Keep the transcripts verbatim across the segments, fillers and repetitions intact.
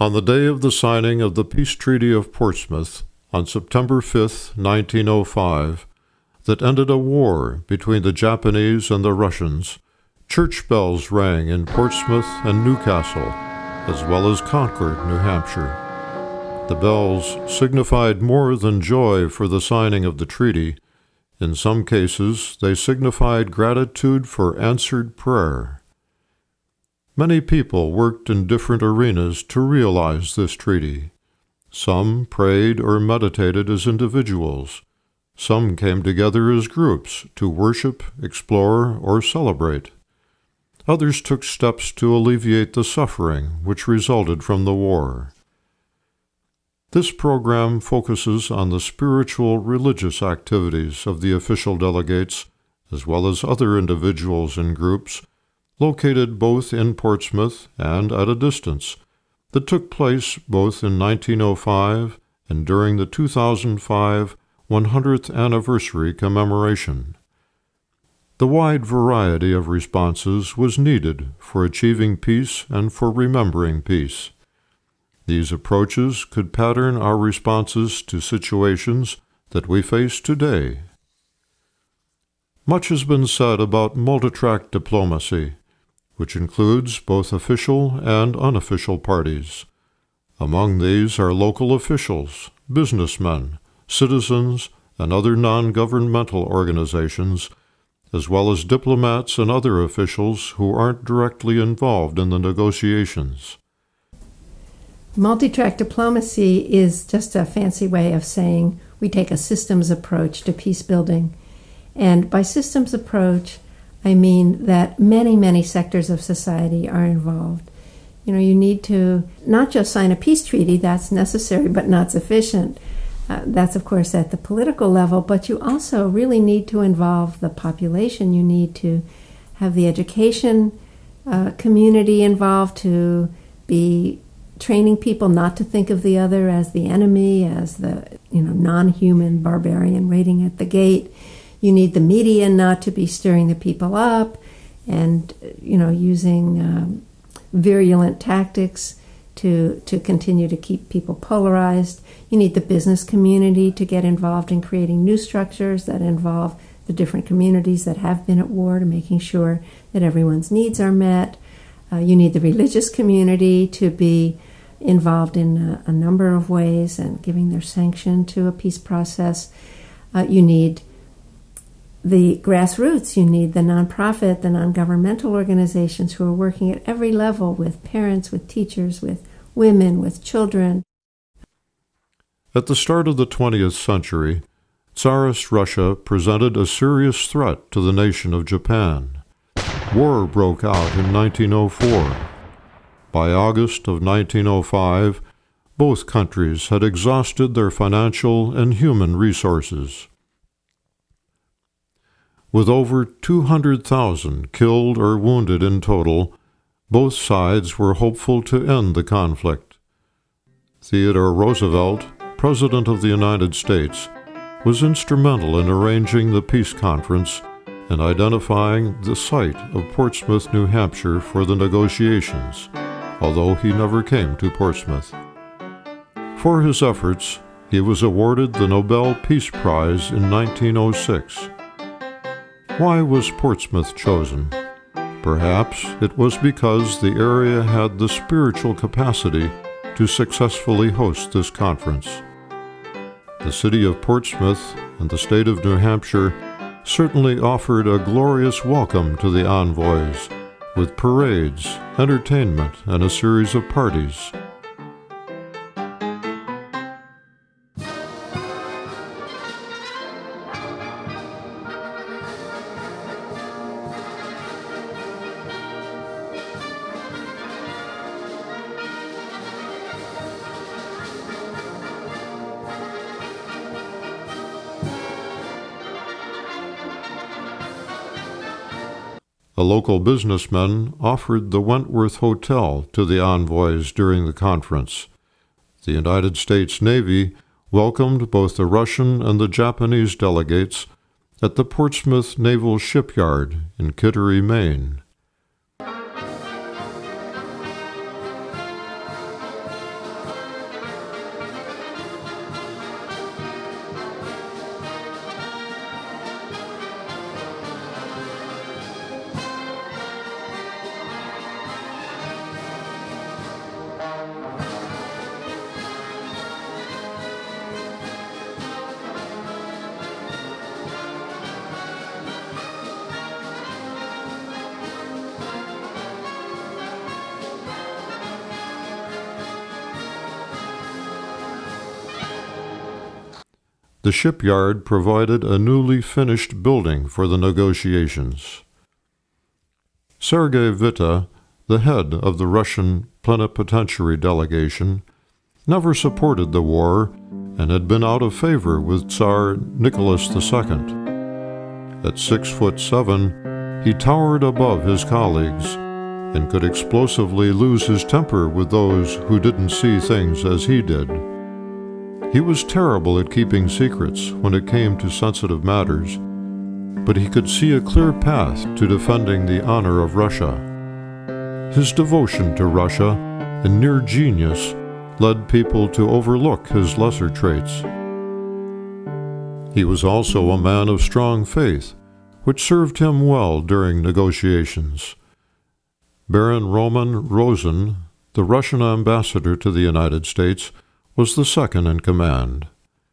On the day of the signing of the Peace Treaty of Portsmouth, on September fifth, nineteen oh five, that ended a war between the Japanese and the Russians, church bells rang in Portsmouth and Newcastle, as well as Concord, New Hampshire. The bells signified more than joy for the signing of the treaty. In some cases, they signified gratitude for answered prayer. Many people worked in different arenas to realize this treaty. Some prayed or meditated as individuals. Some came together as groups to worship, explore, or celebrate. Others took steps to alleviate the suffering which resulted from the war. This program focuses on the spiritual religious activities of the official delegates, as well as other individuals and groups, located both in Portsmouth and at a distance, that took place both in nineteen oh five and during the two thousand five one hundredth anniversary commemoration. The wide variety of responses was needed for achieving peace and for remembering peace. These approaches could pattern our responses to situations that we face today. Much has been said about multi-track diplomacy, which includes both official and unofficial parties. Among these are local officials, businessmen, citizens, and other non-governmental organizations, as well as diplomats and other officials who aren't directly involved in the negotiations. Multi-track diplomacy is just a fancy way of saying we take a systems approach to peace building. And by systems approach, I mean that many, many sectors of society are involved. You know, you need to not just sign a peace treaty, that's necessary but not sufficient. Uh, that's, of course, at the political level, but you also really need to involve the population. You need to have the education uh, community involved, to be training people not to think of the other as the enemy, as the, you know, non-human barbarian waiting at the gate. You need the media not to be stirring the people up and, you know, using um, virulent tactics to, to continue to keep people polarized. You need the business community to get involved in creating new structures that involve the different communities that have been at war, to making sure that everyone's needs are met. Uh, you need the religious community to be involved in a, a number of ways and giving their sanction to a peace process. Uh, you need the grassroots, you need the nonprofit, the non-governmental organizations who are working at every level with parents, with teachers, with women, with children. At the start of the twentieth century, Tsarist Russia presented a serious threat to the nation of Japan. War broke out in nineteen oh four. By August of nineteen oh five, both countries had exhausted their financial and human resources. With over two hundred thousand killed or wounded in total, both sides were hopeful to end the conflict. Theodore Roosevelt, President of the United States, was instrumental in arranging the peace conference and identifying the site of Portsmouth, New Hampshire for the negotiations, although he never came to Portsmouth. For his efforts, he was awarded the Nobel Peace Prize in nineteen oh six. Why was Portsmouth chosen? Perhaps it was because the area had the spiritual capacity to successfully host this conference. The city of Portsmouth and the state of New Hampshire certainly offered a glorious welcome to the envoys, with parades, entertainment, and a series of parties. A local businessman offered the Wentworth Hotel to the envoys during the conference. The United States Navy welcomed both the Russian and the Japanese delegates at the Portsmouth Naval Shipyard in Kittery, Maine. the shipyard provided a newly finished building for the negotiations. Sergei Witte, the head of the Russian plenipotentiary delegation, never supported the war and had been out of favor with Tsar Nicholas the Second. At six foot seven, he towered above his colleagues and could explosively lose his temper with those who didn't see things as he did. He was terrible at keeping secrets when it came to sensitive matters, but he could see a clear path to defending the honor of Russia. His devotion to Russia and near genius led people to overlook his lesser traits. He was also a man of strong faith, which served him well during negotiations. Baron Roman Rosen, the Russian ambassador to the United States, was the second in command.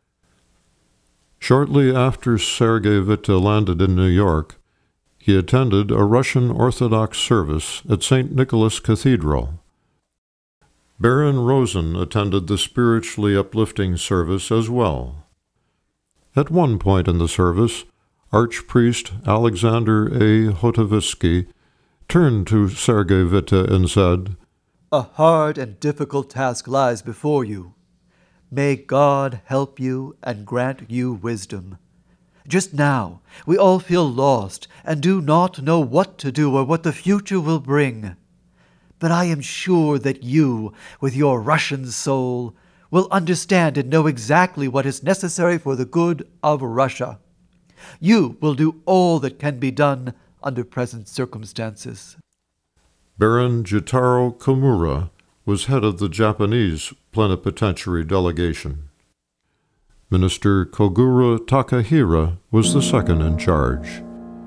Shortly after Sergei Witte landed in New York, he attended a Russian Orthodox service at Saint Nicholas Cathedral. Baron Rosen attended the spiritually uplifting service as well. At one point in the service, Archpriest Alexander A. Hotovitsky turned to Sergei Witte and said, "A hard and difficult task lies before you. May God help you and grant you wisdom. Just now, we all feel lost and do not know what to do or what the future will bring. But I am sure that you, with your Russian soul, will understand and know exactly what is necessary for the good of Russia. You will do all that can be done under present circumstances." Baron Jitaro Komura was head of the Japanese plenipotentiary delegation. Minister Kogura Takahira was the second in charge.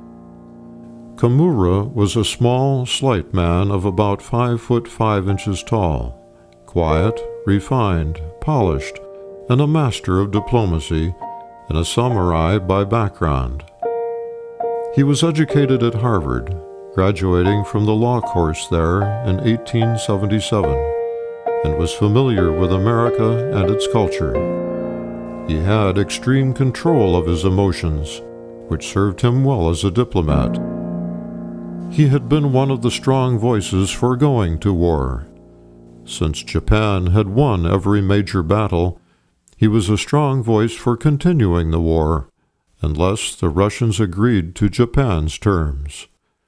Komura was a small, slight man of about five foot five inches tall, quiet, refined, polished, and a master of diplomacy, and a samurai by background. He was educated at Harvard, graduating from the law course there in eighteen seventy-seven, and was familiar with America and its culture. He had extreme control of his emotions, which served him well as a diplomat. He had been one of the strong voices for going to war. Since Japan had won every major battle, he was a strong voice for continuing the war, unless the Russians agreed to Japan's terms.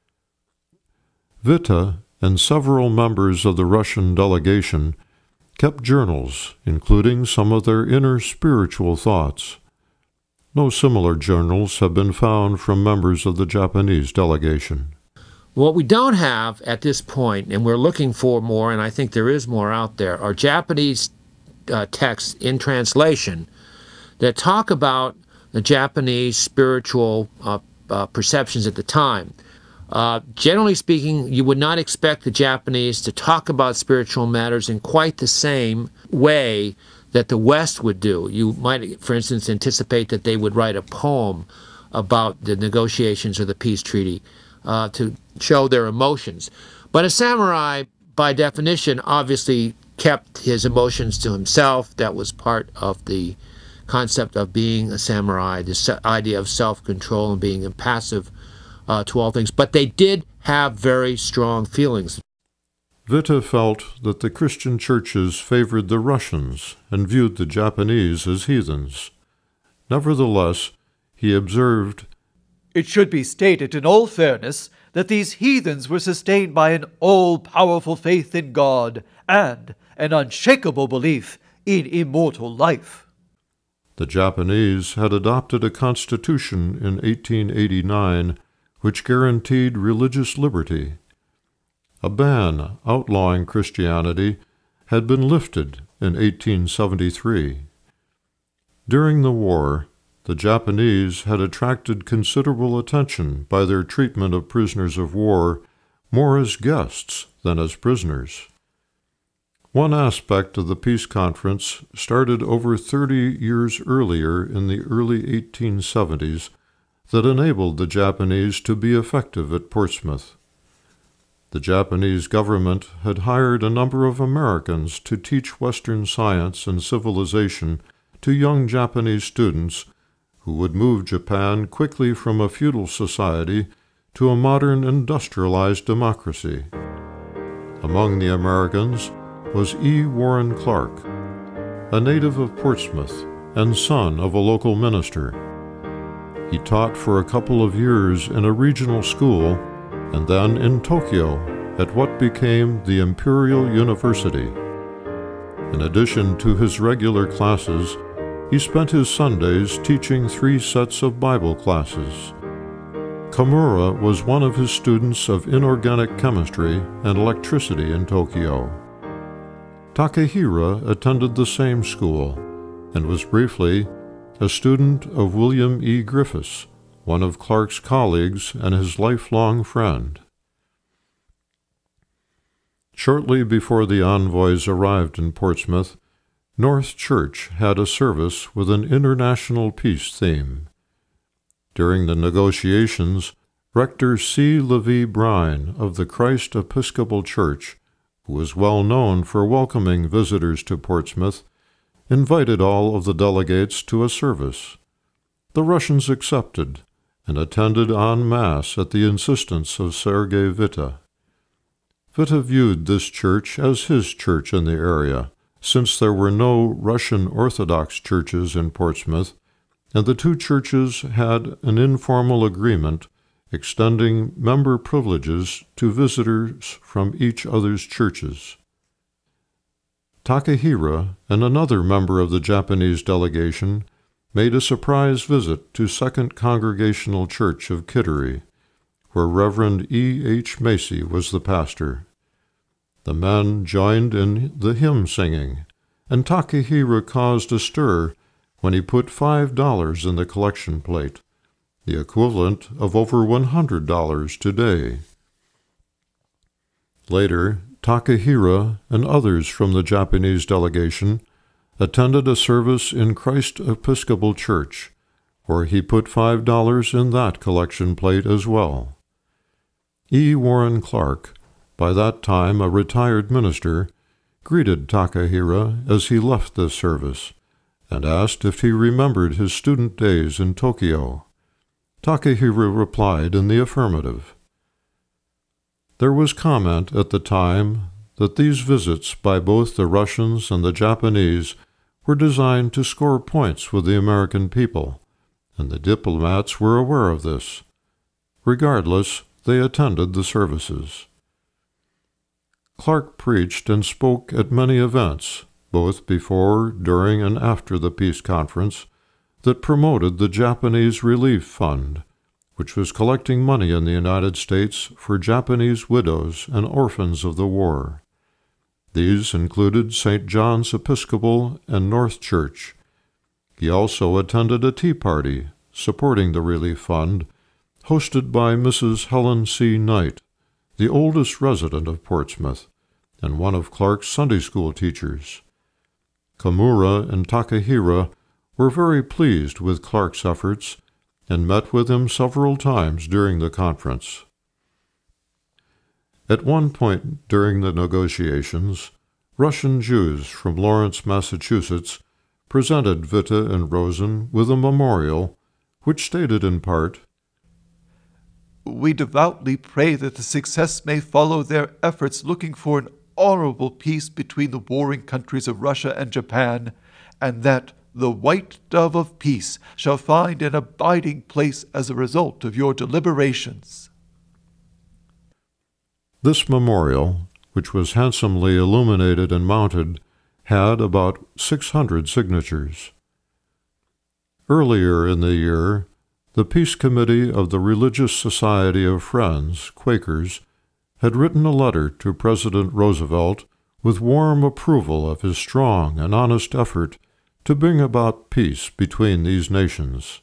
Witte and several members of the Russian delegation kept journals, including some of their inner spiritual thoughts. No similar journals have been found from members of the Japanese delegation. What we don't have at this point, and we're looking for more, and I think there is more out there, are Japanese uh, texts in translation that talk about the Japanese spiritual uh, uh, perceptions at the time. Uh, generally speaking, you would not expect the Japanese to talk about spiritual matters in quite the same way that the West would do. You might, for instance, anticipate that they would write a poem about the negotiations or the peace treaty uh, to show their emotions. But a samurai, by definition, obviously kept his emotions to himself. That was part of the concept of being a samurai, this idea of self-control and being impassive Uh, to all things, but they did have very strong feelings. Witte felt that the Christian churches favored the Russians and viewed the Japanese as heathens. Nevertheless, he observed, "It should be stated in all fairness that these heathens were sustained by an all-powerful faith in God and an unshakable belief in immortal life." The Japanese had adopted a constitution in eighteen eighty-nine which guaranteed religious liberty. A ban outlawing Christianity had been lifted in eighteen seventy-three. During the war, the Japanese had attracted considerable attention by their treatment of prisoners of war more as guests than as prisoners. One aspect of the peace conference started over thirty years earlier in the early eighteen seventies that enabled the Japanese to be effective at Portsmouth. The Japanese government had hired a number of Americans to teach Western science and civilization to young Japanese students who would move Japan quickly from a feudal society to a modern industrialized democracy. Among the Americans was E. Warren Clark, a native of Portsmouth and son of a local minister. He taught for a couple of years in a regional school and then in Tokyo at what became the Imperial University. In addition to his regular classes, he spent his Sundays teaching three sets of Bible classes. Komura was one of his students of inorganic chemistry and electricity in Tokyo. Takehira attended the same school and was briefly a student of William E. Griffiths, one of Clark's colleagues and his lifelong friend. Shortly before the envoys arrived in Portsmouth, North Church had a service with an international peace theme. During the negotiations, Rector C. Levi Brine of the Christ Episcopal Church, who was well known for welcoming visitors to Portsmouth, invited all of the delegates to a service. The Russians accepted and attended en masse at the insistence of Sergei Witte. Witte viewed this church as his church in the area, since there were no Russian Orthodox churches in Portsmouth, and the two churches had an informal agreement extending member privileges to visitors from each other's churches. Takehira and another member of the Japanese delegation made a surprise visit to Second Congregational Church of Kittery, where Reverend E. H. Macy was the pastor. The men joined in the hymn singing, and Takehira caused a stir when he put five dollars in the collection plate, the equivalent of over one hundred dollars today. Later, Takehira and others from the Japanese delegation attended a service in Christ Episcopal Church, where he put five dollars in that collection plate as well. E. Warren Clark, by that time a retired minister, greeted Takehira as he left this service and asked if he remembered his student days in Tokyo. Takehira replied in the affirmative. There was comment at the time that these visits by both the Russians and the Japanese were designed to score points with the American people, and the diplomats were aware of this. Regardless, they attended the services. Clark preached and spoke at many events, both before, during, and after the peace conference, that promoted the Japanese Relief Fund, which was collecting money in the United States for Japanese widows and orphans of the war. These included Saint John's Episcopal and North Church. He also attended a tea party supporting the Relief Fund, hosted by Missus Helen C. Knight, the oldest resident of Portsmouth, and one of Clark's Sunday school teachers. Komura and Takehira were very pleased with Clark's efforts and met with him several times during the conference. At one point during the negotiations, Russian Jews from Lawrence, Massachusetts, presented Witte and Rosen with a memorial which stated in part, "We devoutly pray that the success may follow their efforts looking for an honorable peace between the warring countries of Russia and Japan, and that the white dove of peace shall find an abiding place as a result of your deliberations." This memorial, which was handsomely illuminated and mounted, had about six hundred signatures. Earlier in the year, the Peace Committee of the Religious Society of Friends, Quakers, had written a letter to President Roosevelt with warm approval of his strong and honest effort to bring about peace between these nations.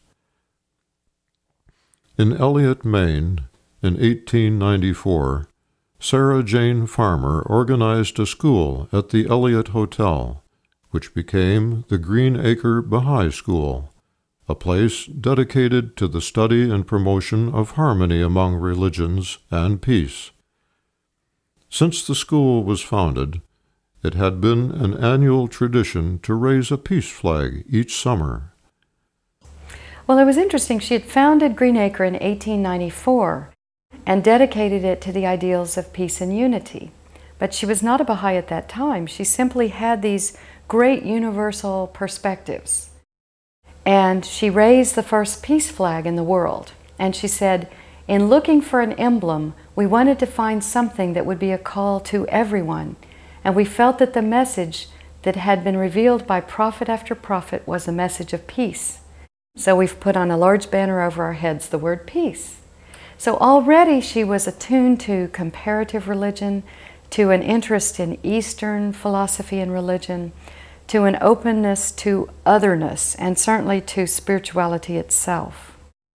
In Eliot, Maine, in eighteen ninety-four, Sarah Jane Farmer organized a school at the Eliot Hotel, which became the Green Acre Baha'i School, a place dedicated to the study and promotion of harmony among religions and peace. Since the school was founded, it had been an annual tradition to raise a peace flag each summer. Well, it was interesting. She had founded Green Acre in eighteen ninety-four and dedicated it to the ideals of peace and unity. But she was not a Baha'i at that time. She simply had these great universal perspectives. And she raised the first peace flag in the world. And she said, in looking for an emblem, we wanted to find something that would be a call to everyone. And we felt that the message that had been revealed by prophet after prophet was a message of peace. So we've put on a large banner over our heads the word peace. So already she was attuned to comparative religion, to an interest in Eastern philosophy and religion, to an openness to otherness, and certainly to spirituality itself.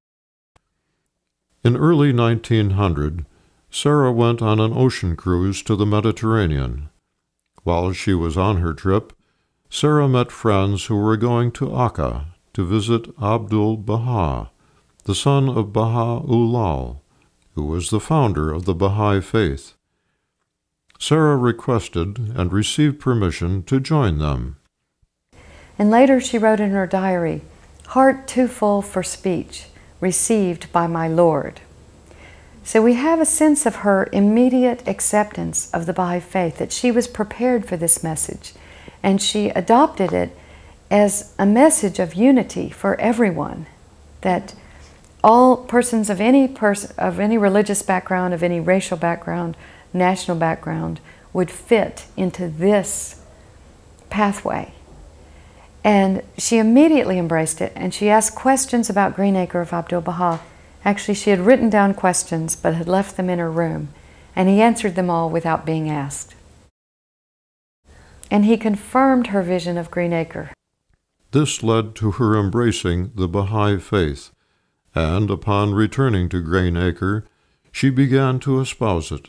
In early nineteen hundred, Sarah went on an ocean cruise to the Mediterranean. While she was on her trip, Sarah met friends who were going to Akka to visit Abdul-Baha, the son of Baha'u'llah, who was the founder of the Baha'i faith. Sarah requested and received permission to join them. And later she wrote in her diary, "Heart too full for speech, received by my Lord." So we have a sense of her immediate acceptance of the Baha'i faith, that she was prepared for this message, and she adopted it as a message of unity for everyone, that all persons of any pers of any religious background, of any racial background, national background, would fit into this pathway. And she immediately embraced it, and she asked questions about Green Acre of Abdul-Baha. Actually, she had written down questions, but had left them in her room, and he answered them all without being asked. And he confirmed her vision of Green Acre. This led to her embracing the Baha'i faith, and upon returning to Green Acre, she began to espouse it.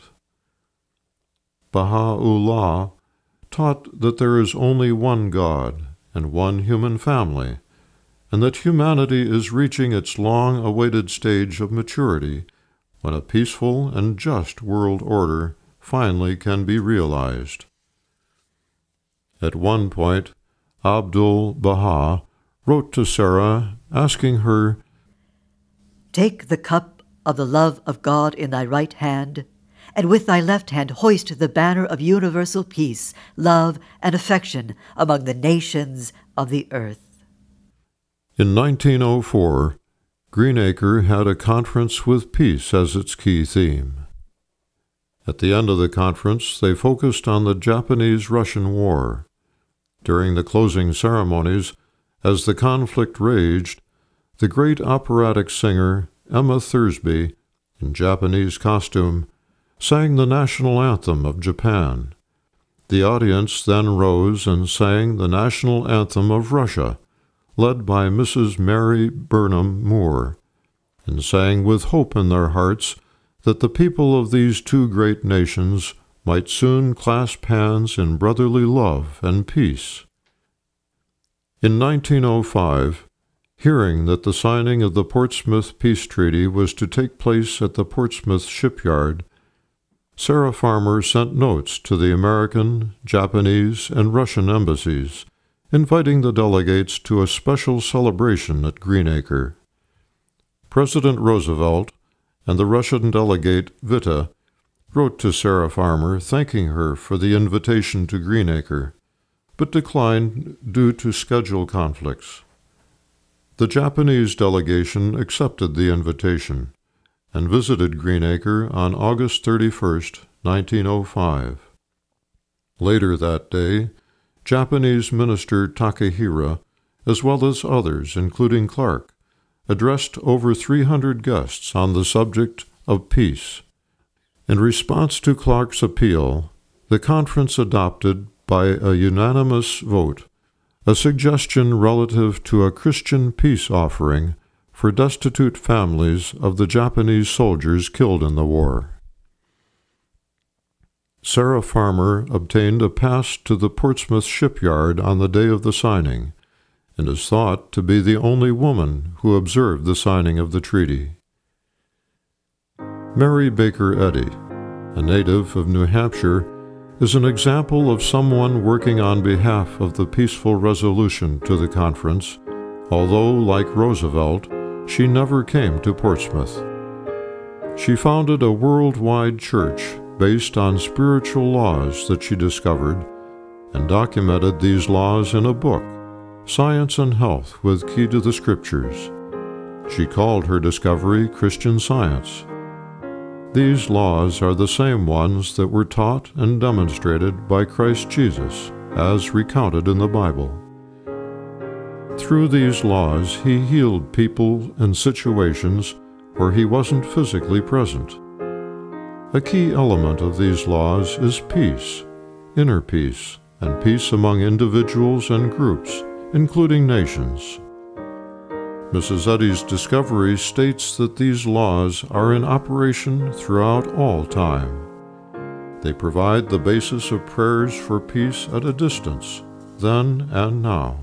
Baha'u'llah taught that there is only one God and one human family, and that humanity is reaching its long-awaited stage of maturity when a peaceful and just world order finally can be realized. At one point, Abdul-Baha wrote to Sarah asking her, "Take the cup of the love of God in thy right hand, and with thy left hand hoist the banner of universal peace, love, and affection among the nations of the earth." In nineteen oh four, Green Acre had a conference with peace as its key theme. At the end of the conference, they focused on the Japanese-Russian War. During the closing ceremonies, as the conflict raged, the great operatic singer Emma Thursby, in Japanese costume, sang the national anthem of Japan. The audience then rose and sang the national anthem of Russia, led by Missus Mary Burnham Moore, and sang with hope in their hearts that the people of these two great nations might soon clasp hands in brotherly love and peace. In nineteen oh five, hearing that the signing of the Portsmouth Peace Treaty was to take place at the Portsmouth shipyard, Sarah Farmer sent notes to the American, Japanese, and Russian embassies, inviting the delegates to a special celebration at Green Acre. President Roosevelt and the Russian delegate Vita wrote to Sarah Farmer thanking her for the invitation to Green Acre, but declined due to schedule conflicts. The Japanese delegation accepted the invitation and visited Green Acre on August thirty-first, nineteen oh five. Later that day, Japanese Minister Takehira, as well as others, including Clark, addressed over three hundred guests on the subject of peace. In response to Clark's appeal, the conference adopted, by a unanimous vote, a suggestion relative to a Christian peace offering for destitute families of the Japanese soldiers killed in the war. Sarah Farmer obtained a pass to the Portsmouth shipyard on the day of the signing, and is thought to be the only woman who observed the signing of the treaty. Mary Baker Eddy, a native of New Hampshire, is an example of someone working on behalf of the peaceful resolution to the conference, although, like Roosevelt, she never came to Portsmouth. She founded a worldwide church based on spiritual laws that she discovered, and documented these laws in a book, Science and Health with Key to the Scriptures. She called her discovery Christian Science. These laws are the same ones that were taught and demonstrated by Christ Jesus, as recounted in the Bible. Through these laws, he healed people in situations where he wasn't physically present. A key element of these laws is peace, inner peace, and peace among individuals and groups, including nations. Missus Eddy's discovery states that these laws are in operation throughout all time. They provide the basis of prayers for peace at a distance, then and now.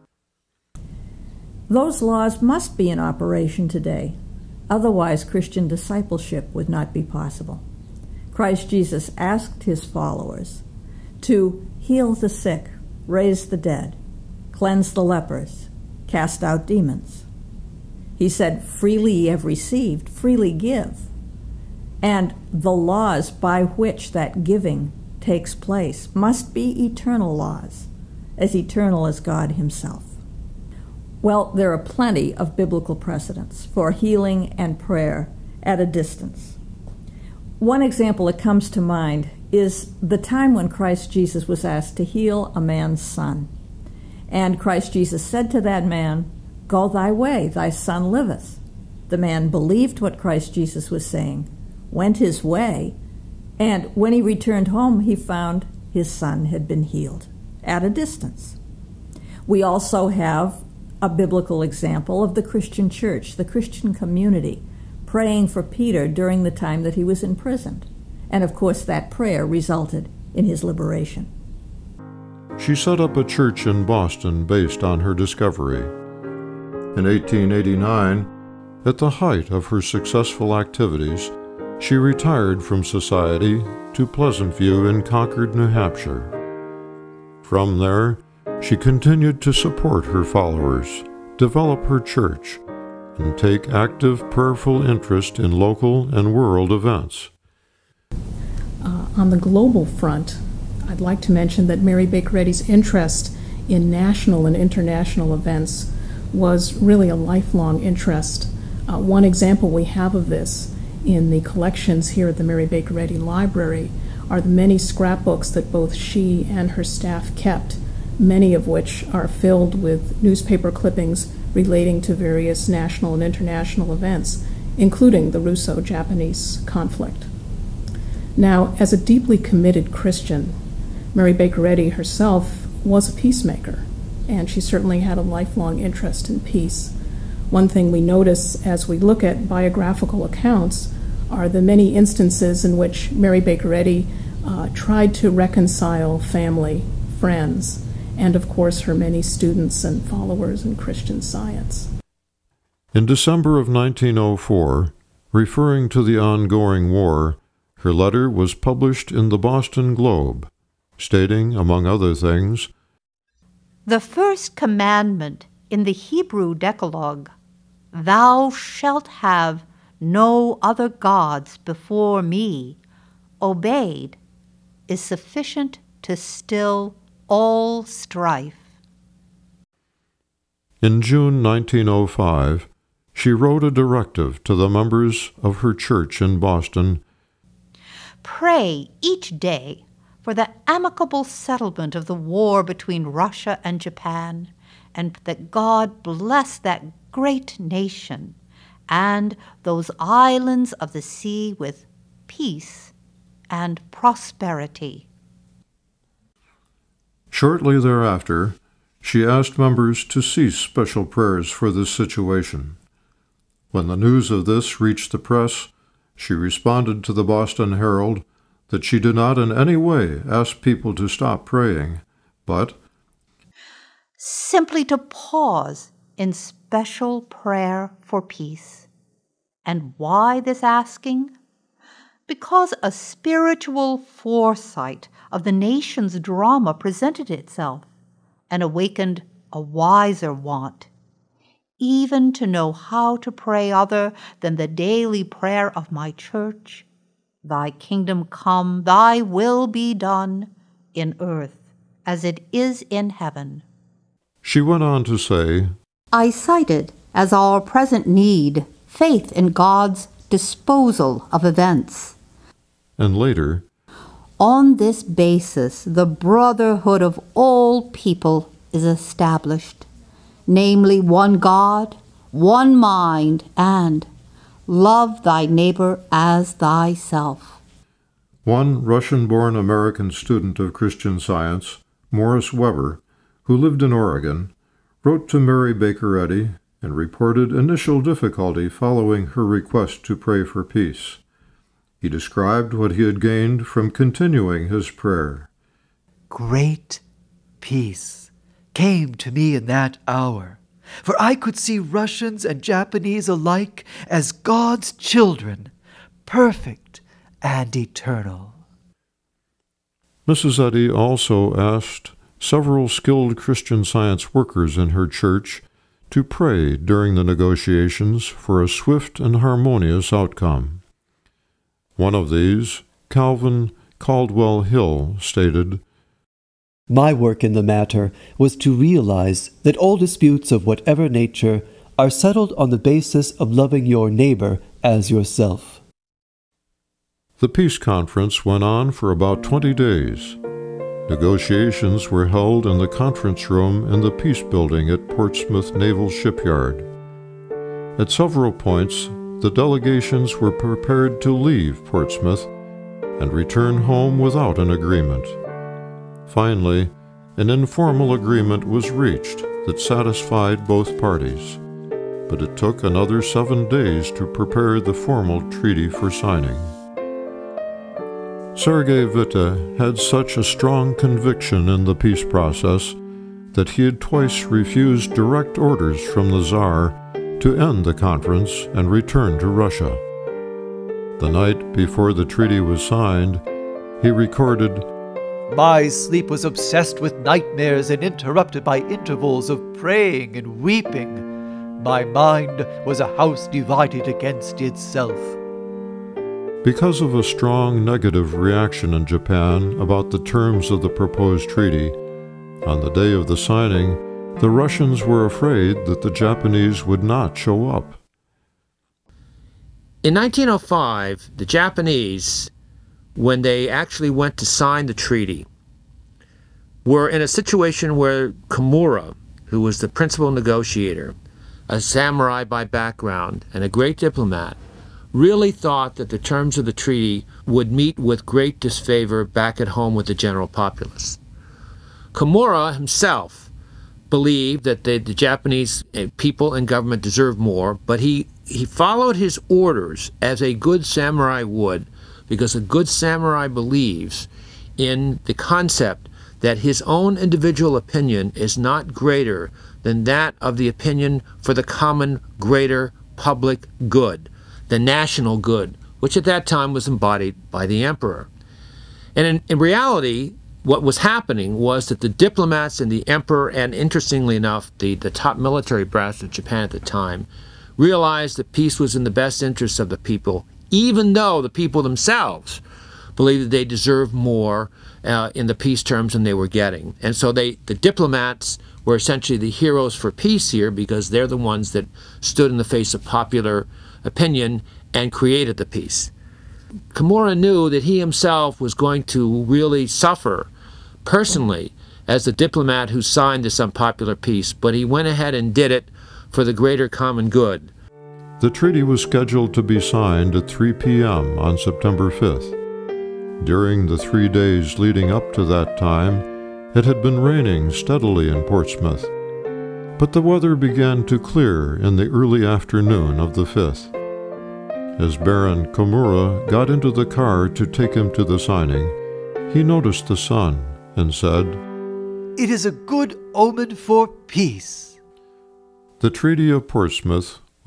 Those laws must be in operation today. Otherwise, Christian discipleship would not be possible. Christ Jesus asked his followers to heal the sick, raise the dead, cleanse the lepers, cast out demons. He said, freely ye have received, freely give. And the laws by which that giving takes place must be eternal laws, as eternal as God himself. Well, there are plenty of biblical precedents for healing and prayer at a distance. One example that comes to mind is the time when Christ Jesus was asked to heal a man's son. And Christ Jesus said to that man, "Go thy way, thy son liveth." The man believed what Christ Jesus was saying, went his way, and when he returned home, he found his son had been healed at a distance. We also have a biblical example of the Christian church, the Christian community, praying for Peter during the time that he was imprisoned. And of course, that prayer resulted in his liberation. She set up a church in Boston based on her discovery. In eighteen eighty-nine, at the height of her successful activities, she retired from society to Pleasant View in Concord, New Hampshire. From there, she continued to support her followers, develop her church, and take active prayerful interest in local and world events. Uh, on the global front, I'd like to mention that Mary Baker Eddy's interest in national and international events was really a lifelong interest. Uh, one example we have of this in the collections here at the Mary Baker Eddy Library are the many scrapbooks that both she and her staff kept, many of which are filled with newspaper clippings relating to various national and international events, including the Russo-Japanese conflict. Now, as a deeply committed Christian, Mary Baker Eddy herself was a peacemaker, and she certainly had a lifelong interest in peace. One thing we notice as we look at biographical accounts are the many instances in which Mary Baker Eddy uh, tried to reconcile family, friends, and of course her many students and followers in Christian Science. In December of nineteen oh four, referring to the ongoing war, her letter was published in the Boston Globe, stating, among other things, "The first commandment in the Hebrew Decalogue, 'Thou shalt have no other gods before me,' obeyed, is sufficient to still all strife." In June nineteen oh five, she wrote a directive to the members of her church in Boston, "Pray each day for the amicable settlement of the war between Russia and Japan, and that God bless that great nation and those islands of the sea with peace and prosperity." Shortly thereafter, she asked members to cease special prayers for this situation. When the news of this reached the press, she responded to the Boston Herald that she did not in any way ask people to stop praying, but simply to pause in special prayer for peace. And why this asking? because a spiritual foresight of the nation's drama presented itself and awakened a wiser want, even to know how to pray other than the daily prayer of my church, Thy kingdom come, Thy will be done in earth as it is in heaven. She went on to say, I cited as our present need faith in God's disposal of events. And later, on this basis, the brotherhood of all people is established, namely one God, one mind, and love thy neighbor as thyself. One Russian-born American student of Christian Science, Morris Weber, who lived in Oregon, wrote to Mary Baker Eddy and reported initial difficulty following her request to pray for peace. He described what he had gained from continuing his prayer. Great peace came to me in that hour, for I could see Russians and Japanese alike as God's children, perfect and eternal. Missus Eddy also asked several skilled Christian Science workers in her church to pray during the negotiations for a swift and harmonious outcome. One of these, Calvin Caldwell Hill, stated, My work in the matter was to realize that all disputes of whatever nature are settled on the basis of loving your neighbor as yourself. The peace conference went on for about twenty days. Negotiations were held in the conference room in the Peace Building at Portsmouth Naval Shipyard. At several points, the delegations were prepared to leave Portsmouth and return home without an agreement. Finally, an informal agreement was reached that satisfied both parties, but it took another seven days to prepare the formal treaty for signing. Sergei Witte had such a strong conviction in the peace process that he had twice refused direct orders from the Tsar to end the conference and return to Russia. The night before the treaty was signed, he recorded, My sleep was obsessed with nightmares and interrupted by intervals of praying and weeping. My mind was a house divided against itself. Because of a strong negative reaction in Japan about the terms of the proposed treaty, on the day of the signing, the Russians were afraid that the Japanese would not show up. In nineteen oh five, the Japanese, when they actually went to sign the treaty, were in a situation where Kimura, who was the principal negotiator, a samurai by background and a great diplomat, really thought that the terms of the treaty would meet with great disfavor back at home with the general populace. Kimura himself believed that the, the Japanese people and government deserved more, but he, he followed his orders as a good samurai would, because a good samurai believes in the concept that his own individual opinion is not greater than that of the opinion for the common greater public good, the national good, which at that time was embodied by the emperor. And in, in reality, what was happening was that the diplomats and the emperor, and interestingly enough, the, the top military brass of Japan at the time, realized that peace was in the best interests of the people, even though the people themselves believed that they deserved more uh, in the peace terms than they were getting. And so they, the diplomats were essentially the heroes for peace here, because they're the ones that stood in the face of popular opinion and created the peace. Kimura knew that he himself was going to really suffer personally as the diplomat who signed this unpopular peace, but he went ahead and did it for the greater common good. The treaty was scheduled to be signed at three p m on September fifth. During the three days leading up to that time, it had been raining steadily in Portsmouth, but the weather began to clear in the early afternoon of the fifth. As Baron Kimura got into the car to take him to the signing, he noticed the sun and said, It is a good omen for peace. The Treaty of Portsmouth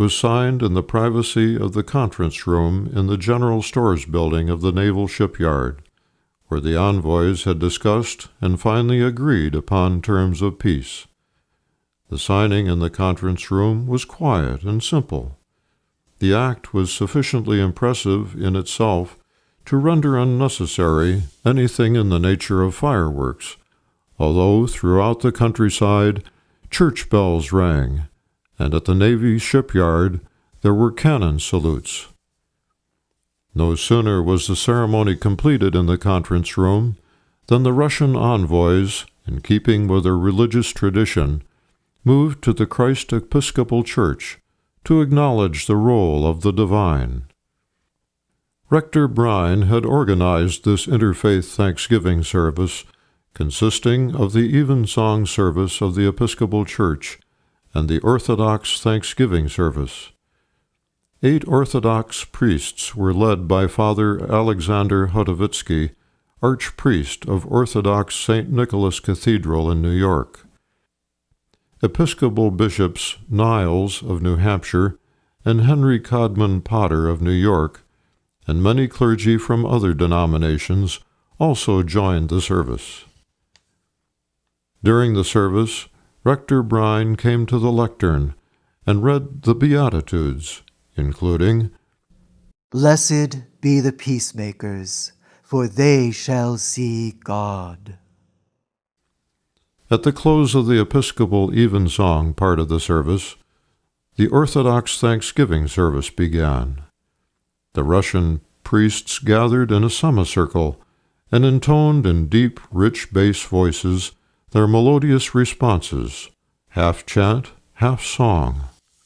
was signed in the privacy of the conference room in the General Stores building of the Naval Shipyard, where the envoys had discussed and finally agreed upon terms of peace. The signing in the conference room was quiet and simple. The act was sufficiently impressive in itself to render unnecessary anything in the nature of fireworks, although throughout the countryside church bells rang, and at the Navy shipyard there were cannon salutes. No sooner was the ceremony completed in the conference room than the Russian envoys, in keeping with their religious tradition, moved to the Christ Episcopal Church to acknowledge the role of the divine. Rector Brine had organized this interfaith Thanksgiving service, consisting of the evensong service of the Episcopal Church and the Orthodox Thanksgiving service. Eight Orthodox priests were led by Father Alexander Hotovitsky, Archpriest of Orthodox Saint Nicholas Cathedral in New York. Episcopal bishops Niles of New Hampshire and Henry Codman Potter of New York, and many clergy from other denominations, also joined the service. During the service, Rector Brine came to the lectern and read the Beatitudes, including, "Blessed be the peacemakers, for they shall see God." At the close of the Episcopal evensong part of the service, the Orthodox Thanksgiving service began. The Russian priests gathered in a semicircle and intoned in deep, rich bass voices their melodious responses, half chant, half song.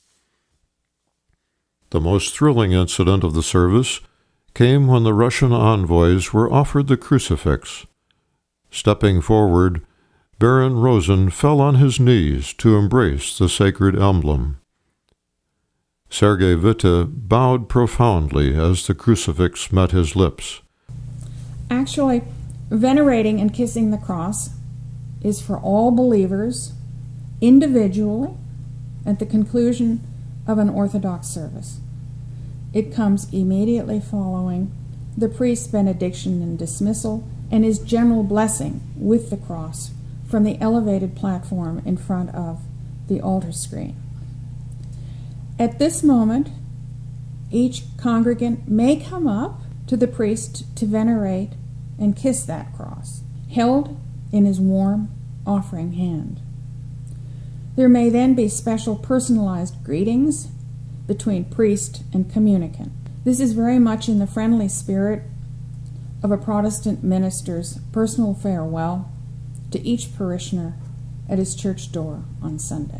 The most thrilling incident of the service came when the Russian envoys were offered the crucifix. Stepping forward, Baron Rosen fell on his knees to embrace the sacred emblem. Sergei Witte bowed profoundly as the crucifix met his lips. Actually, venerating and kissing the cross is for all believers, individually, at the conclusion of an Orthodox service. It comes immediately following the priest's benediction and dismissal and his general blessing with the cross from the elevated platform in front of the altar screen. At this moment, each congregant may come up to the priest to venerate and kiss that cross, held in his warm offering hand. There may then be special personalized greetings between priest and communicant. This is very much in the friendly spirit of a Protestant minister's personal farewell to each parishioner at his church door on Sunday.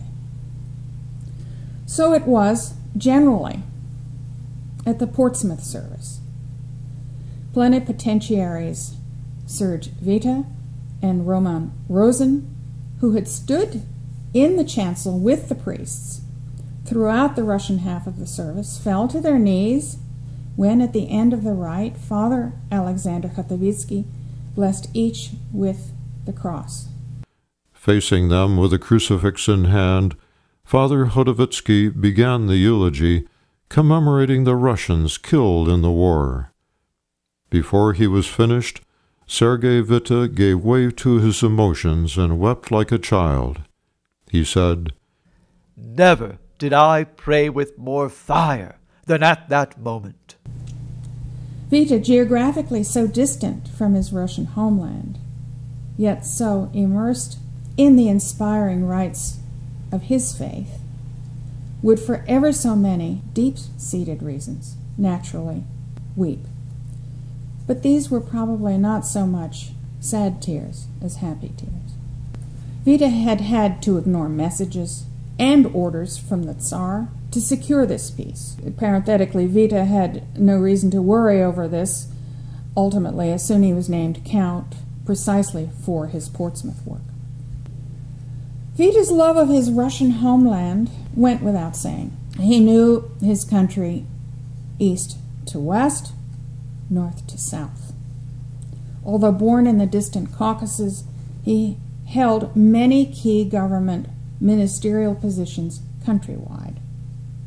So it was generally at the Portsmouth service. Plenipotentiaries Serge Witte and Roman Rosen, who had stood in the chancel with the priests throughout the Russian half of the service, fell to their knees when, at the end of the rite, Father Alexander Hotovitsky blessed each with the cross. Facing them with a crucifix in hand, Father Hotovitsky began the eulogy commemorating the Russians killed in the war. Before he was finished, Sergei Witte gave way to his emotions and wept like a child. He said, "Never did I pray with more fire than at that moment." Witte, geographically so distant from his Russian homeland, yet so immersed in the inspiring rites of his faith, would for ever so many deep-seated reasons naturally weep. But these were probably not so much sad tears as happy tears. Witte had had to ignore messages and orders from the Tsar to secure this peace. Parenthetically, Witte had no reason to worry over this, ultimately, as soon as he was named Count, precisely for his Portsmouth work. Witte's love of his Russian homeland went without saying. He knew his country east to west, north to south. Although born in the distant Caucasus, he held many key government ministerial positions countrywide.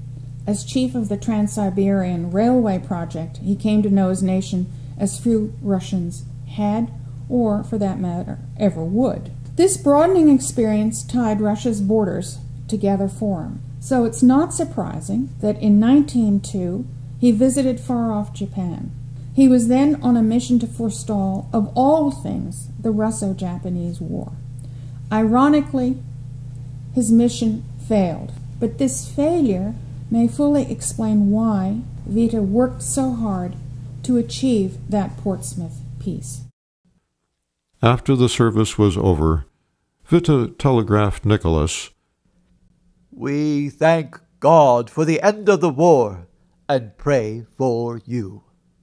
As chief of the Trans-Siberian Railway project, he came to know his nation as few Russians had, or, for that matter, ever would. This broadening experience tied Russia's borders together for him. So it's not surprising that in nineteen oh two he visited far-off Japan. He was then on a mission to forestall, of all things, the Russo-Japanese War. Ironically, his mission failed, but this failure may fully explain why Vita worked so hard to achieve that Portsmouth peace. After the service was over, Vita telegraphed Nicholas, "We thank God for the end of the war and pray for you."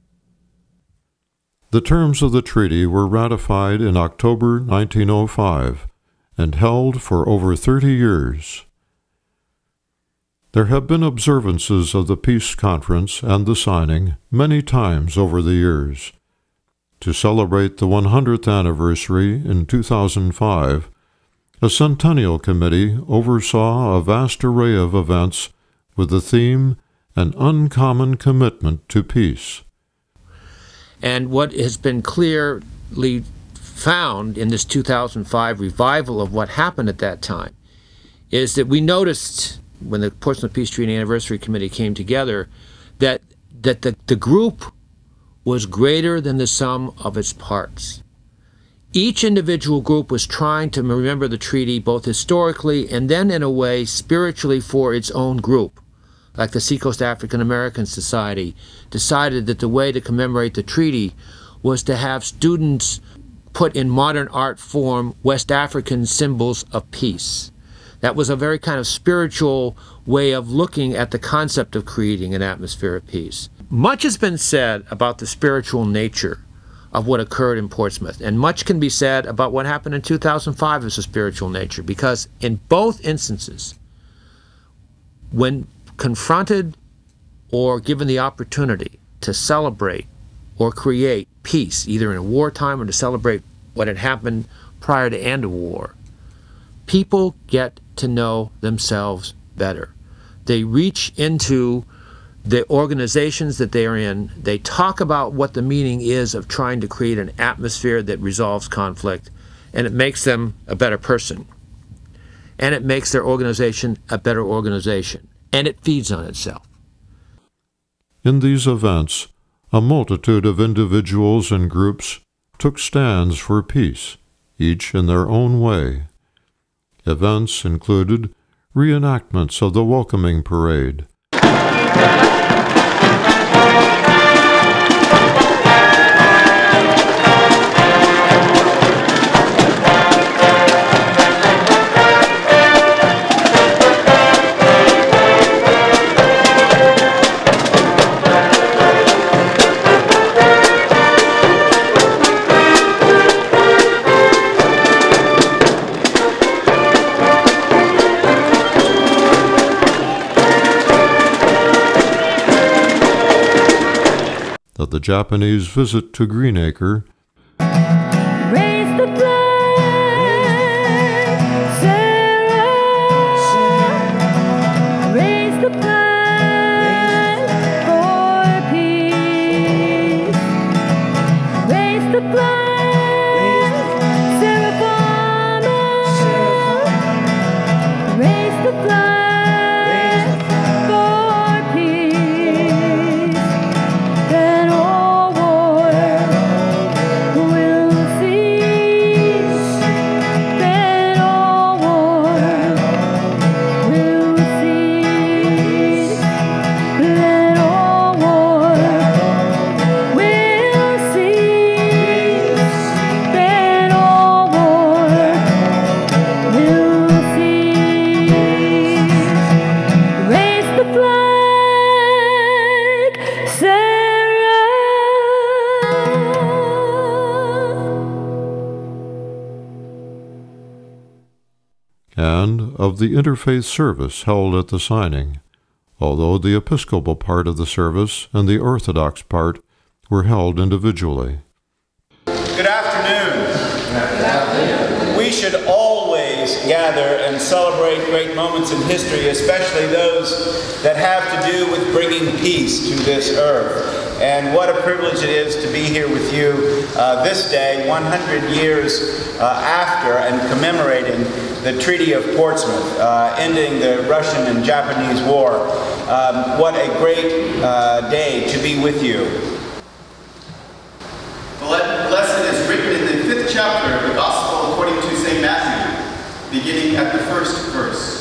The terms of the treaty were ratified in October nineteen oh five and held for over thirty years. There have been observances of the peace conference and the signing many times over the years. To celebrate the one hundredth anniversary in two thousand five, a Centennial Committee oversaw a vast array of events with the theme An Uncommon Commitment to Peace. And what has been clearly found in this two thousand five revival of what happened at that time is that we noticed when the Portsmouth Peace Treaty Anniversary Committee came together that, that the, the group was greater than the sum of its parts. Each individual group was trying to remember the treaty both historically and then in a way spiritually for its own group. Like the Seacoast African American Society decided that the way to commemorate the treaty was to have students put in modern art form West African symbols of peace. That was a very kind of spiritual way of looking at the concept of creating an atmosphere of peace. Much has been said about the spiritual nature of what occurred in Portsmouth, and much can be said about what happened in two thousand five as a spiritual nature, because in both instances, when confronted or given the opportunity to celebrate or create peace, either in a wartime or to celebrate what had happened prior to end of war, people get to know themselves better. They reach into the organizations that they are in. They talk about what the meaning is of trying to create an atmosphere that resolves conflict, and it makes them a better person. And it makes their organization a better organization. And it feeds on itself. In these events, a multitude of individuals and groups took stands for peace, each in their own way. Events included reenactments of the welcoming parade, the Japanese visit to Green Acre, Raise the flag, Sarah. Raise the flag for peace. Raise the flag, Sarah Farmer. Raise the flag for peace. Then all war will cease. Then all war will cease. Then all war will cease. Then all war will cease. Raise the flag, Sarah. and of the interfaith service held at the signing, although the Episcopal part of the service and the Orthodox part were held individually. Good afternoon. Good afternoon. We should always always gather and celebrate great moments in history, especially those that have to do with bringing peace to this earth. And what a privilege it is to be here with you uh, this day, one hundred years uh, after and commemorating the Treaty of Portsmouth, uh, ending the Russian and Japanese War. Um, what a great uh, day to be with you. The lesson is written in the fifth chapter of the Gospel according to Saint Matthew, beginning at the first verse.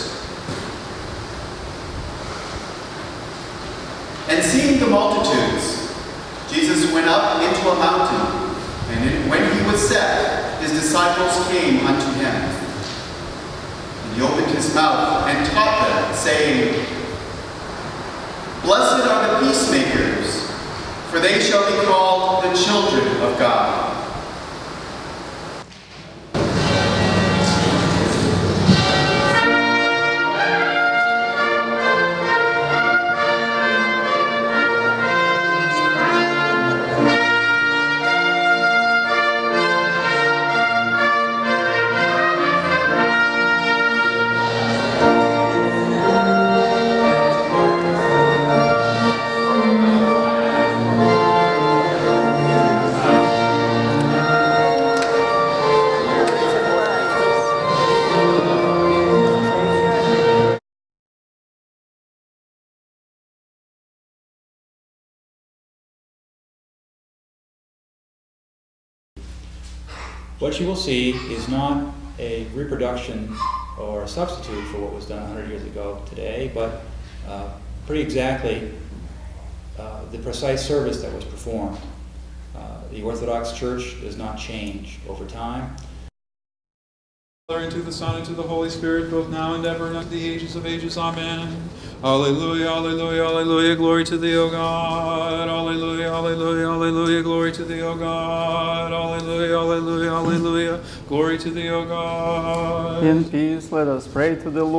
And seeing the multitudes, Jesus went up into a mountain, and when he was set, his disciples came unto him. And he opened his mouth and taught them, saying, Blessed are the peacemakers, for they shall be called the children of God. What you will see is not a reproduction or a substitute for what was done one hundred years ago today, but uh, pretty exactly uh, the precise service that was performed. Uh, the Orthodox Church does not change over time. And to the Son, and to the Holy Spirit, both now and ever, and unto the ages of ages. Amen. Alleluia, alleluia, alleluia, glory to thee, O God. Alleluia, alleluia, alleluia, glory to thee, O God. Alleluia, alleluia, alleluia, glory to thee, O God. In peace, let us pray to the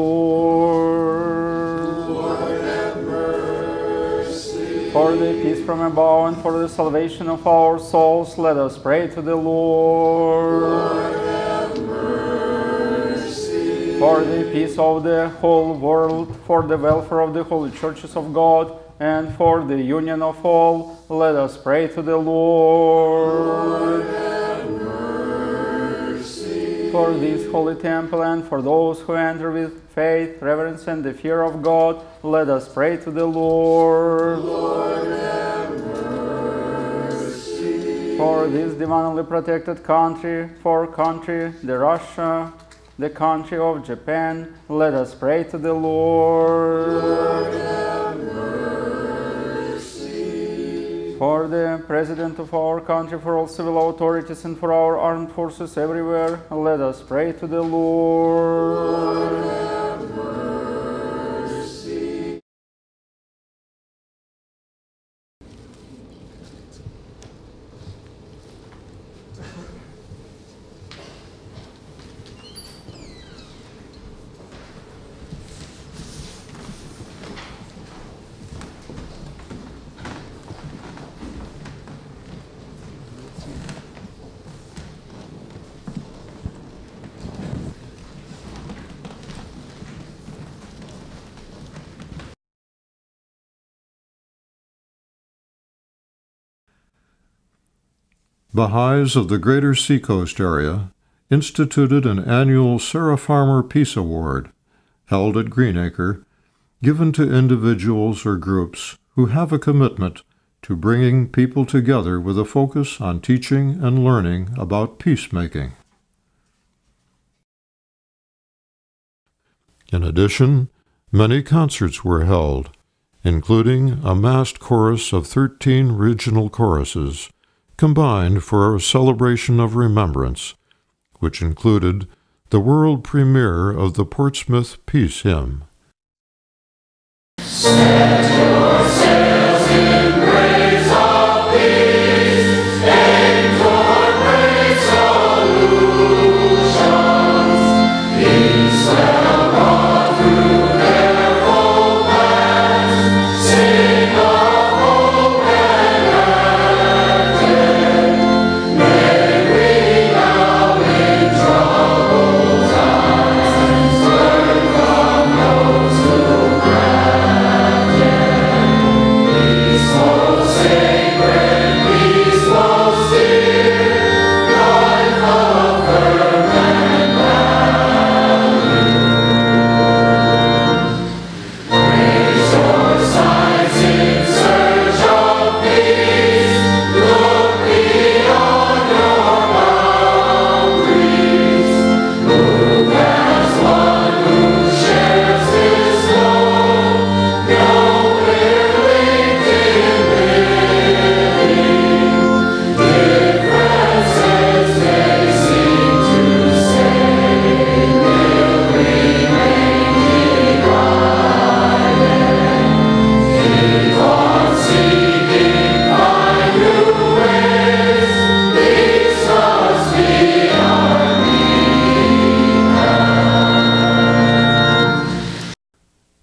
Lord. Lord, have mercy. For the peace from above and for the salvation of our souls, let us pray to the Lord. Lord, for the peace of the whole world, for the welfare of the holy churches of God, and for the union of all, let us pray to the Lord. Lord, have mercy. For this holy temple and for those who enter with faith, reverence, and the fear of God, let us pray to the Lord. Lord, have mercy. For this divinely protected country, for country, the Russia, the country of Japan, let us pray to the Lord. Lord, have mercy. For the President of our country, for all civil authorities, and for our armed forces everywhere, let us pray to the Lord. Lord, have mercy. Baha'is of the Greater Seacoast area instituted an annual Sarah Farmer Peace Award, held at Green Acre, given to individuals or groups who have a commitment to bringing people together with a focus on teaching and learning about peacemaking. In addition, many concerts were held, including a massed chorus of thirteen regional choruses, combined for a celebration of remembrance, which included the world premiere of the Portsmouth Peace Hymn. Set your sails in praise of peace, aim toward great solutions. Peace will run through their full lands, sing of hope and laughter. May we now in troubled times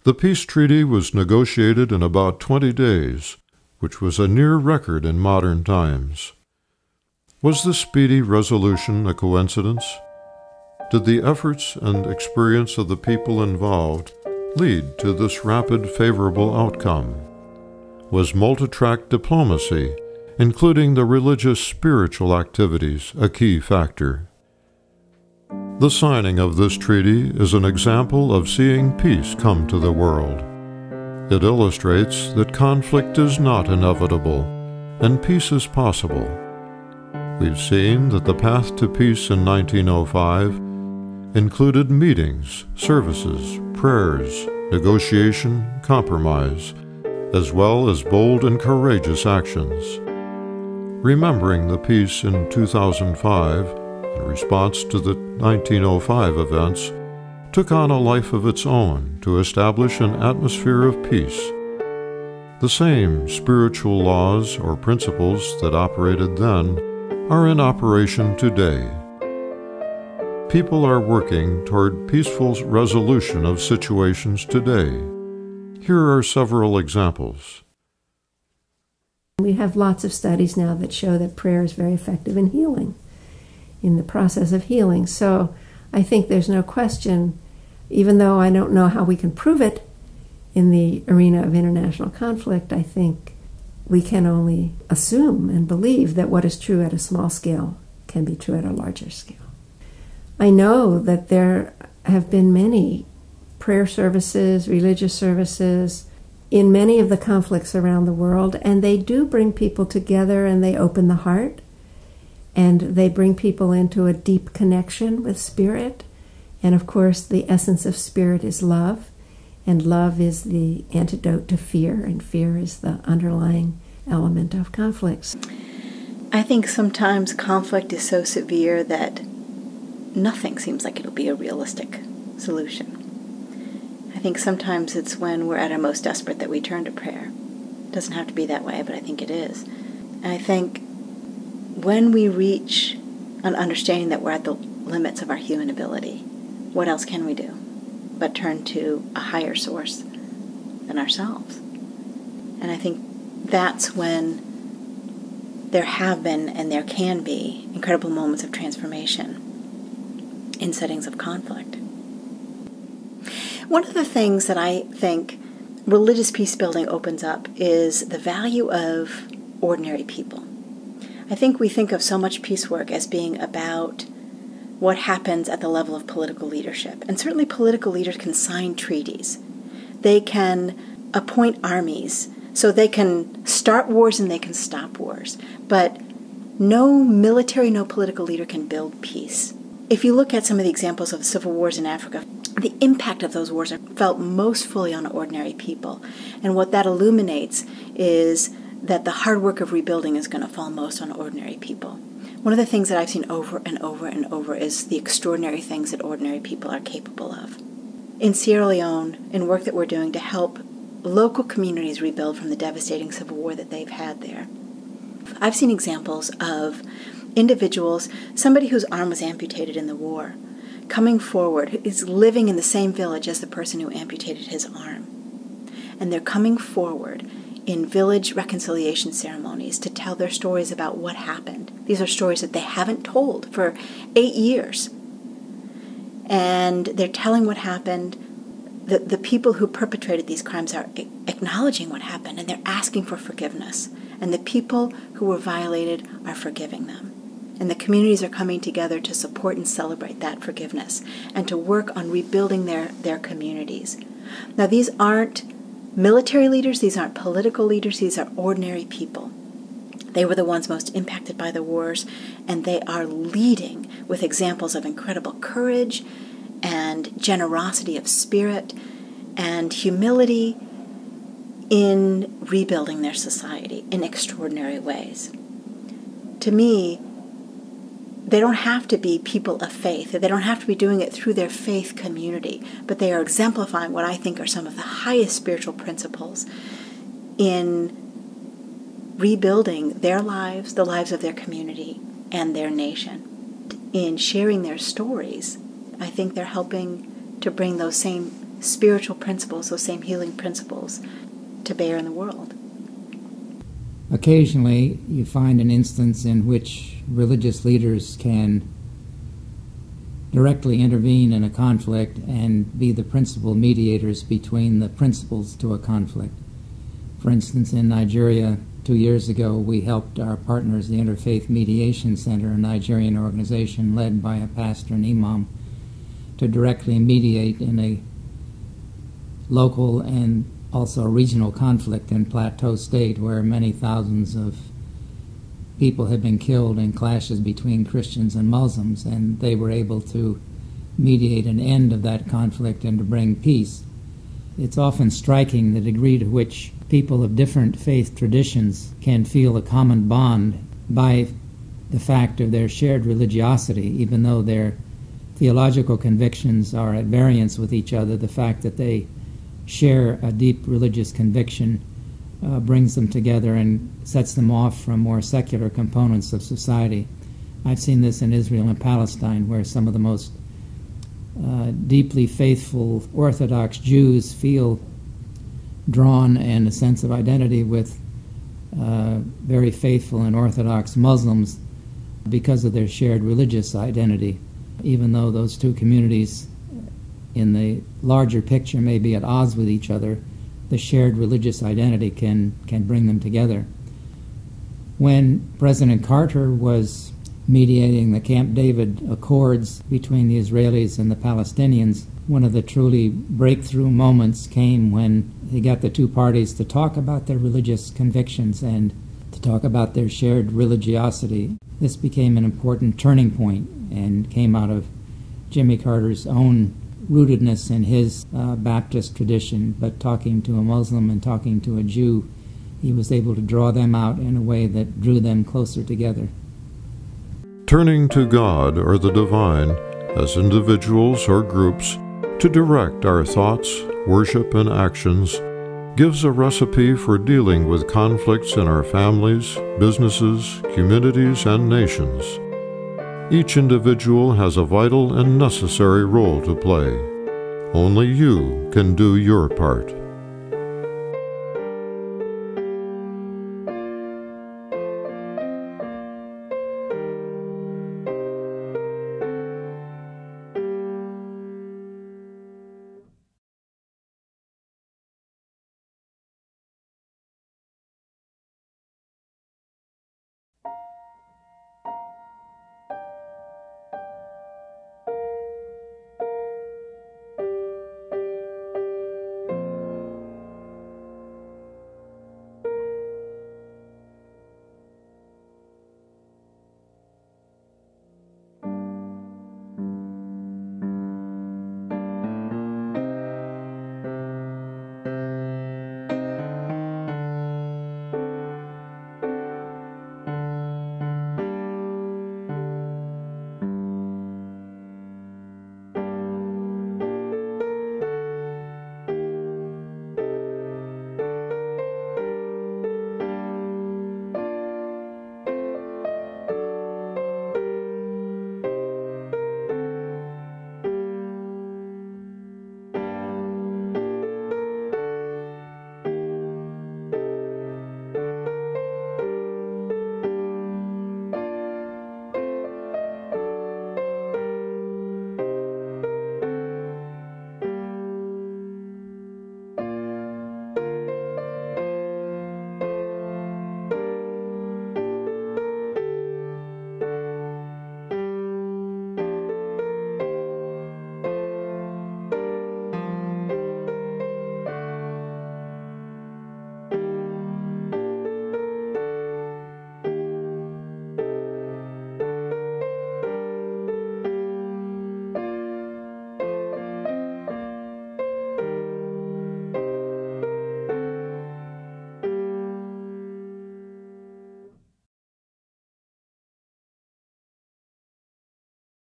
The peace treaty was negotiated in about twenty days, which was a near record in modern times. Was this speedy resolution a coincidence? Did the efforts and experience of the people involved lead to this rapid, favorable outcome? Was multi-track diplomacy, including the religious spiritual activities, a key factor? The signing of this treaty is an example of seeing peace come to the world. It illustrates that conflict is not inevitable, and peace is possible. We've seen that the path to peace in nineteen oh five included meetings, services, prayers, negotiation, compromise, as well as bold and courageous actions. Remembering the peace in two thousand five, in response to the nineteen oh five events, took on a life of its own to establish an atmosphere of peace. The same spiritual laws or principles that operated then are in operation today. People are working toward peaceful resolution of situations today. Here are several examples. We have lots of studies now that show that prayer is very effective in healing, in the process of healing. So I think there's no question, even though I don't know how we can prove it in the arena of international conflict, I think we can only assume and believe that what is true at a small scale can be true at a larger scale. I know that there have been many prayer services, religious services, in many of the conflicts around the world, and they do bring people together and they open the heart, and they bring people into a deep connection with Spirit. And of course, the essence of Spirit is love, and love is the antidote to fear, and fear is the underlying element of conflicts. I think sometimes conflict is so severe that nothing seems like it'll be a realistic solution. I think sometimes it's when we're at our most desperate that we turn to prayer. It doesn't have to be that way, but I think it is. And I think when we reach an understanding that we're at the limits of our human ability, what else can we do but turn to a higher source than ourselves? And I think that's when there have been and there can be incredible moments of transformation in settings of conflict. One of the things that I think religious peace building opens up is the value of ordinary people. I think we think of so much peace work as being about what happens at the level of political leadership. And certainly political leaders can sign treaties. They can appoint armies, so they can start wars and they can stop wars. But no military, no political leader can build peace. If you look at some of the examples of civil wars in Africa, the impact of those wars are felt most fully on ordinary people. And what that illuminates is that the hard work of rebuilding is going to fall most on ordinary people. One of the things that I've seen over and over and over is the extraordinary things that ordinary people are capable of. In Sierra Leone, in work that we're doing to help local communities rebuild from the devastating civil war that they've had there, I've seen examples of individuals, somebody whose arm was amputated in the war, coming forward, is living in the same village as the person who amputated his arm. And they're coming forward in village reconciliation ceremonies to tell their stories about what happened. These are stories that they haven't told for eight years. And they're telling what happened. The, the people who perpetrated these crimes are acknowledging what happened, and they're asking for forgiveness. And the people who were violated are forgiving them. And the communities are coming together to support and celebrate that forgiveness and to work on rebuilding their, their communities. Now, these aren't military leaders, these aren't political leaders, these are ordinary people. They were the ones most impacted by the wars, and they are leading with examples of incredible courage and generosity of spirit and humility in rebuilding their society in extraordinary ways. To me, they don't have to be people of faith. They don't have to be doing it through their faith community, but they are exemplifying what I think are some of the highest spiritual principles in rebuilding their lives, the lives of their community, and their nation. In sharing their stories, I think they're helping to bring those same spiritual principles, those same healing principles, to bear in the world. Occasionally, you find an instance in which religious leaders can directly intervene in a conflict and be the principal mediators between the principals to a conflict. For instance, in Nigeria, two years ago, we helped our partners, the Interfaith Mediation Center, a Nigerian organization led by a pastor and imam, to directly mediate in a local and also regional conflict in Plateau State, where many thousands of people had been killed in clashes between Christians and Muslims, and they were able to mediate an end of that conflict and to bring peace. It's often striking the degree to which people of different faith traditions can feel a common bond by the fact of their shared religiosity, even though their theological convictions are at variance with each other. The fact that they share a deep religious conviction uh, brings them together and sets them off from more secular components of society. I've seen this in Israel and Palestine, where some of the most uh, deeply faithful Orthodox Jews feel drawn and a sense of identity with uh, very faithful and Orthodox Muslims because of their shared religious identity, even though those two communities in the larger picture may be at odds with each other. The shared religious identity can, can bring them together. When President Carter was mediating the Camp David Accords between the Israelis and the Palestinians, one of the truly breakthrough moments came when he got the two parties to talk about their religious convictions and to talk about their shared religiosity. This became an important turning point and came out of Jimmy Carter's own rootedness in his uh, Baptist tradition, but talking to a Muslim and talking to a Jew, he was able to draw them out in a way that drew them closer together. Turning to God or the divine, as individuals or groups, to direct our thoughts, worship, and actions, gives a recipe for dealing with conflicts in our families, businesses, communities, and nations. Each individual has a vital and necessary role to play. Only you can do your part.